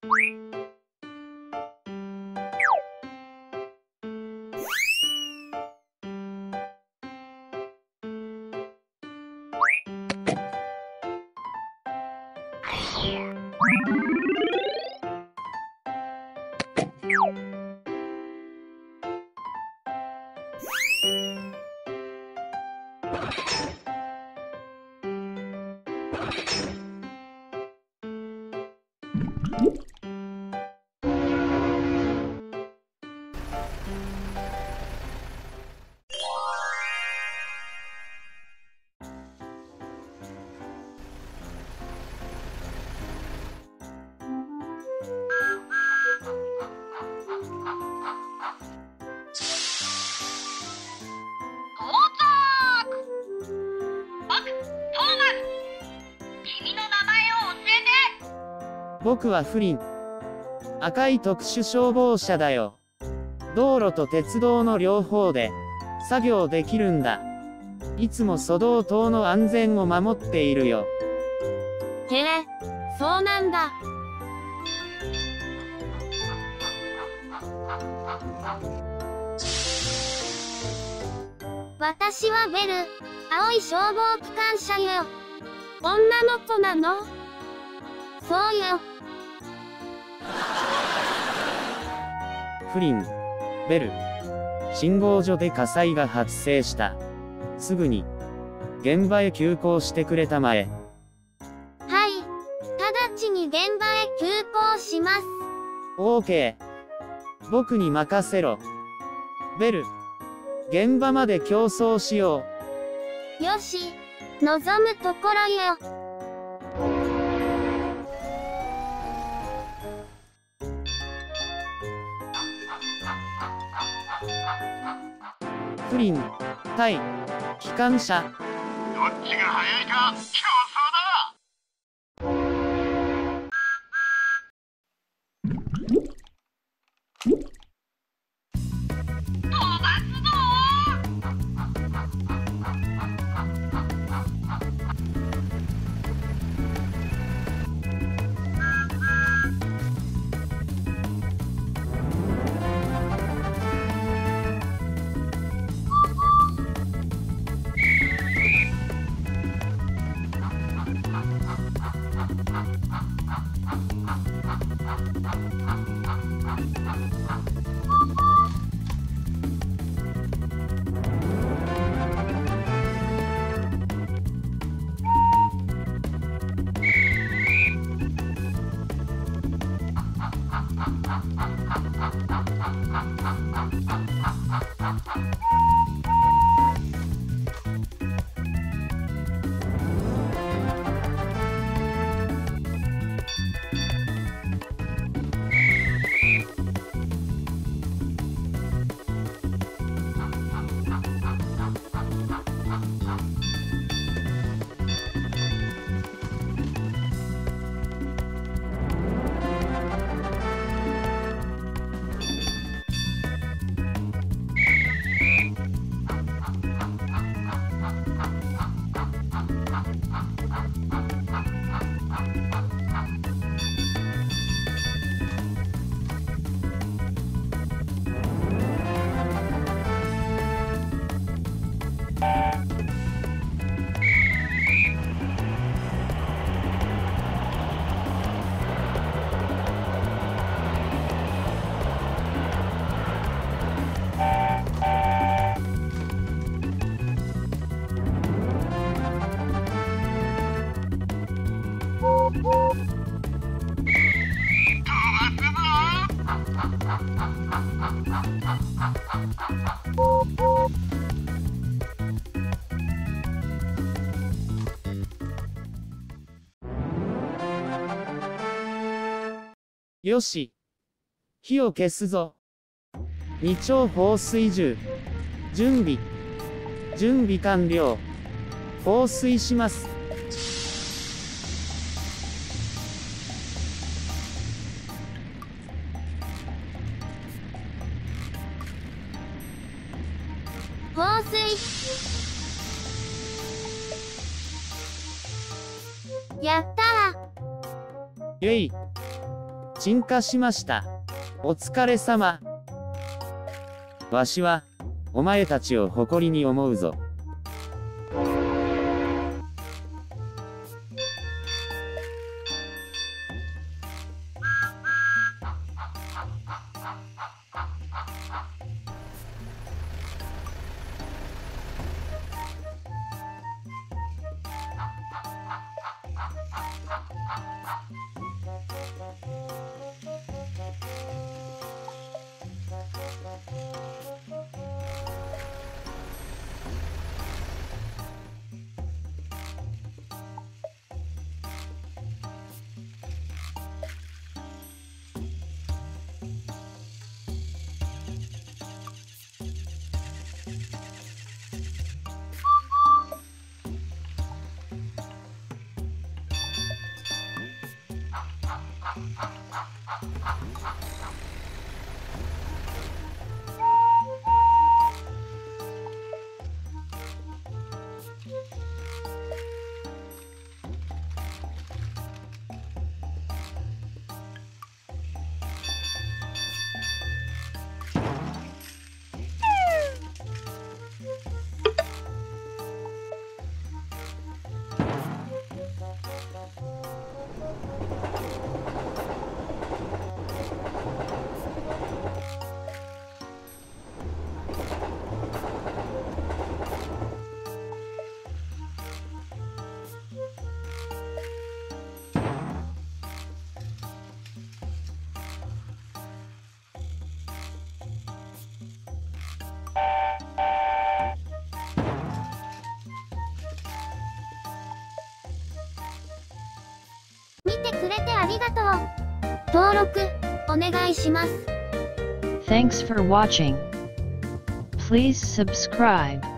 僕はフリン。赤い特殊消防車だよ。道路と鉄道の両方で作業できるんだ。いつも粗道島の安全を守っているよ。 へえ、そうなんだ。私はベル、青い消防機関車よ。女の子なの？そうよ。 フリン、ベル。信号所で火災が発生した。すぐに現場へ急行してくれたまえ。 はい。直ちに現場へ急行します。 オーケー。僕に任せろ。ベル。現場まで競争しよう。よし。望むところよ。 フリン、対機関車。 どっちが速いか競争だ。 よし。火を消すぞ。二丁放水銃。準備完了。放水します。 放水。やったわ。 イェイ。 鎮火しました。お疲れ様。わしは、お前たちを誇りに思うぞ。 見てくれてありがとう。登録お願いします。 Thanks for watching. Please subscribe.